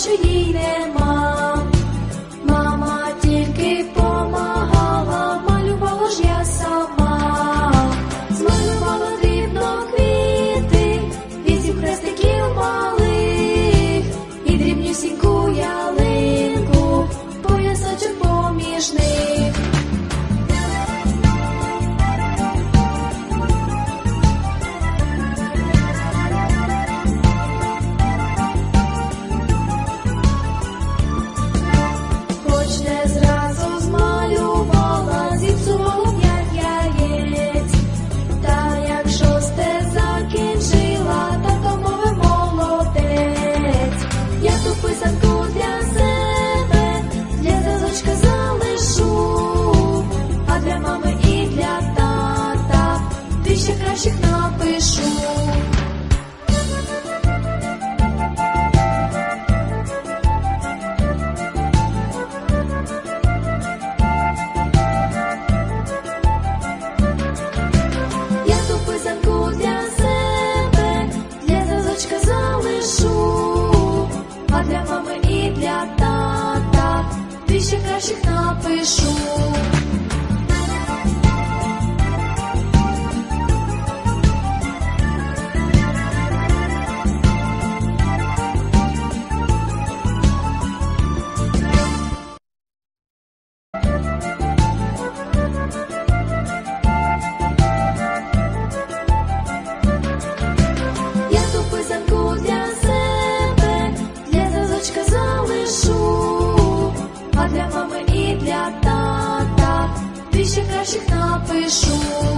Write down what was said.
що їй нема. Мама тільки помагала, малювала ж я сама. Змалювала дрібно квіти, 8 хрестиків малих і дрібнюсіньку ялинку, поясочок поміж них. Хоч не зразу змалювала, зіпсувала 5 яєць. Та як 6-те закінчила, тато мовив молодець. Я ту писанку для себе, для зразочка залишу, а для мами і для тата 2 ще кращих напишу. Я ту писанку для себе, для зразочка залишу, а для мами і для тата 2 ще кращих напишу. Я ту писанку для себе, для зразочка залишу, а для мами і для тата 2 ще кращих напишу.